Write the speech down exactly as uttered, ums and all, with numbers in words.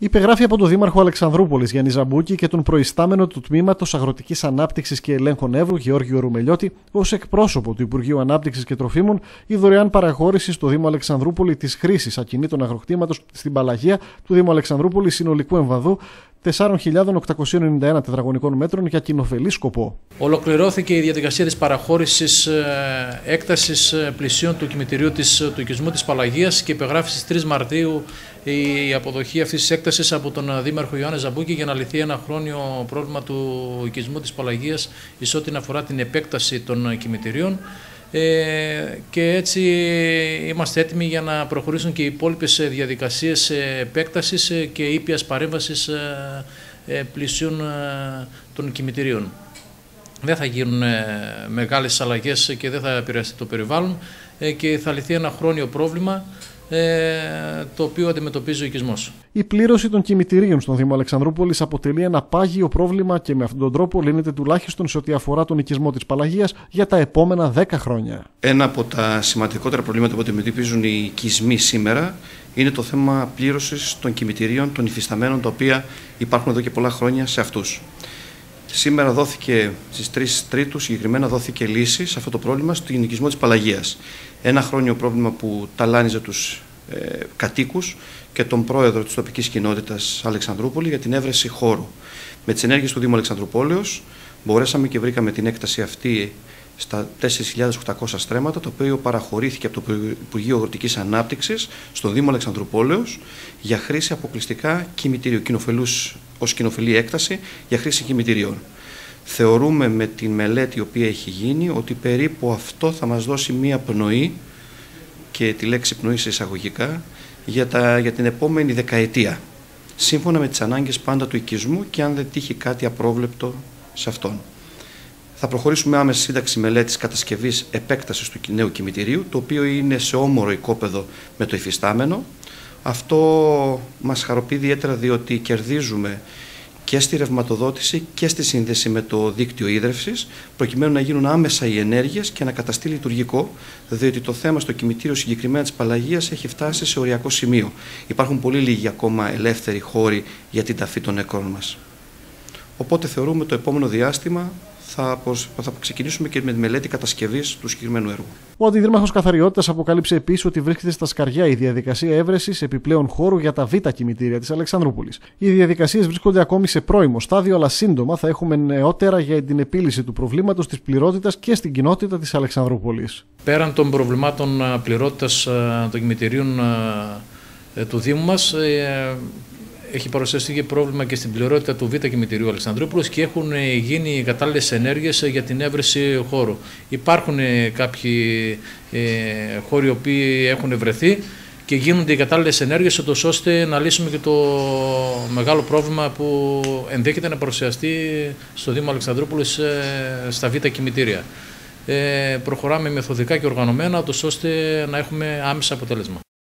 Υπεγράφει από τον Δήμαρχο Αλεξανδρούπολης Γιάννη Ζαμπούκη και τον προϊστάμενο του Τμήματος Αγροτικής Ανάπτυξης και Ελέγχων Εύρου Γεώργιο Ρουμελιώτη ως εκπρόσωπο του Υπουργείου Ανάπτυξης και Τροφίμων η δωρεάν παραχώρηση στο Δήμο Αλεξανδρούπολη της χρήσης ακινήτων αγροκτήματος στην Παλαγία του Δήμου Αλεξανδρούπολη συνολικού εμβαδού τεσσάρων χιλιάδων οκτακοσίων ενενήντα ένα τετραγωνικών μέτρων για κοινοφελή σκοπό. Ολοκληρώθηκε η διαδικασία της παραχώρησης έκτασης πλησίων του κημητηρίου της, του οικισμού της Παλαγίας και υπεγράφει στις τρεις Μαρτίου η αποδοχή αυτής της έκτασης από τον Δήμαρχο Ιωάννη Ζαμπούκη για να λυθεί ένα χρόνιο πρόβλημα του οικισμού της Παλαγίας εις ό,τι αφορά την επέκταση των κημητηρίων. Ε, και έτσι είμαστε έτοιμοι για να προχωρήσουν και οι υπόλοιπες διαδικασίες επέκτασης και ήπιας παρέμβασης πλησίων των κημητηρίων. Δεν θα γίνουν μεγάλες αλλαγές και δεν θα επηρεαστεί το περιβάλλον και θα λυθεί ένα χρόνιο πρόβλημα το οποίο αντιμετωπίζει ο οικισμός. Η πλήρωση των κημητηρίων στον Δήμο Αλεξανδρούπολης αποτελεί ένα πάγιο πρόβλημα και με αυτόν τον τρόπο λύνεται τουλάχιστον σε ό,τι αφορά τον οικισμό της Παλαγίας για τα επόμενα δέκα χρόνια. Ένα από τα σημαντικότερα προβλήματα που αντιμετωπίζουν οι οικισμοί σήμερα είναι το θέμα πλήρωσης των κημητηρίων των υφισταμένων, τα οποία υπάρχουν εδώ και πολλά χρόνια σε αυτούς. Σήμερα δόθηκε στις τρεις Τρίτου, συγκεκριμένα δόθηκε λύση σε αυτό το πρόβλημα στον οικισμό της Παλαγίας. Ένα χρόνιο πρόβλημα που ταλάνιζε τους ε, κατοίκους και τον πρόεδρο της τοπικής κοινότητας Αλεξανδρούπολη για την έβρεση χώρου. Με τις ενέργειες του Δήμου Αλεξανδρουπόλεως μπορέσαμε και βρήκαμε την έκταση αυτή στα τέσσερις χιλιάδες οκτακόσια στρέμματα, το οποίο παραχωρήθηκε από το Υπουργείο Αγροτικής Ανάπτυξης στον Δήμο Αλεξανδρουπόλεως για χρήση αποκλειστικά κημητηρίου, κοινοφελούς, ως κοινοφελή έκταση για χρήση κημητηρίων. Θεωρούμε με τη μελέτη η οποία έχει γίνει ότι περίπου αυτό θα μας δώσει μία πνοή, και τη λέξη πνοή σε εισαγωγικά, για, τα, για την επόμενη δεκαετία, σύμφωνα με τις ανάγκες πάντα του οικισμού και αν δεν τύχει κάτι απρόβλεπτο σε αυτόν. Θα προχωρήσουμε άμεσα σύνταξη μελέτης κατασκευής επέκτασης του νέου κημητηρίου, το οποίο είναι σε όμορο οικόπεδο με το υφιστάμενο. Αυτό μας χαροποιεί ιδιαίτερα διότι κερδίζουμε και στη ρευματοδότηση και στη σύνδεση με το δίκτυο ίδρευσης, προκειμένου να γίνουν άμεσα οι ενέργειες και να καταστεί λειτουργικό, διότι το θέμα στο κημητήριο συγκεκριμένα της Παλαγίας έχει φτάσει σε οριακό σημείο. Υπάρχουν πολύ λίγοι ακόμα ελεύθεροι χώροι για την ταφή των νεκρών μας. Οπότε θεωρούμε το επόμενο διάστημα θα, θα ξεκινήσουμε και με τη μελέτη κατασκευής του συγκεκριμένου έργου. Ο Αντιδήμαρχος Καθαριότητας αποκάλυψε επίσης ότι βρίσκεται στα σκαριά η διαδικασία έβρεσης επιπλέον χώρου για τα β' κημητήρια της Αλεξανδρούπολης. Οι διαδικασίες βρίσκονται ακόμη σε πρώιμο στάδιο, αλλά σύντομα θα έχουμε νεότερα για την επίλυση του προβλήματος της πληρότητας και στην κοινότητα της Αλεξανδρούπολης. Πέραν των προβλημάτων πληρότητας των κημητηρίων του Δήμου μας, έχει παρουσιαστεί και πρόβλημα και στην πληρότητα του β' κημητηρίου Αλεξανδρούπολης και έχουν γίνει κατάλληλες ενέργειες για την έβρεση χώρου. Υπάρχουν κάποιοι ε, χώροι οι οποίοι έχουν βρεθεί και γίνονται οι κατάλληλες ενέργειες ώστε να λύσουμε και το μεγάλο πρόβλημα που ενδέχεται να παρουσιαστεί στο Δήμο Αλεξανδρούπολης στα β' κημητήρια. Ε, προχωράμε μεθοδικά και οργανωμένα ώστε να έχουμε άμεσα αποτέλεσμα.